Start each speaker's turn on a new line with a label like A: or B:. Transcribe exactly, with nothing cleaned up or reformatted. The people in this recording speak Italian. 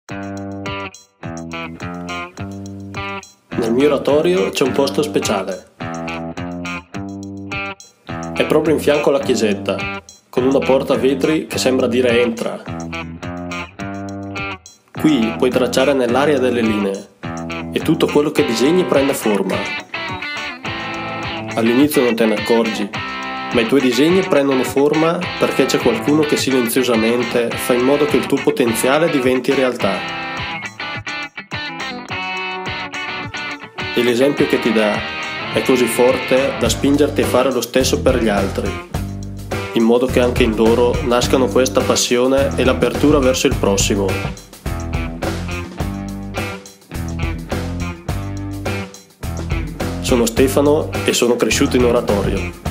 A: Nel mio oratorio c'è un posto speciale. È proprio in fianco alla chiesetta, con una porta a vetri che sembra dire entra. Qui puoi tracciare nell'aria delle linee e tutto quello che disegni prende forma. All'inizio non te ne accorgi, ma i tuoi disegni prendono forma perché c'è qualcuno che silenziosamente fa in modo che il tuo potenziale diventi realtà. E l'esempio che ti dà è così forte da spingerti a fare lo stesso per gli altri, in modo che anche in loro nascano questa passione e l'apertura verso il prossimo. Sono Stefano e sono cresciuto in oratorio.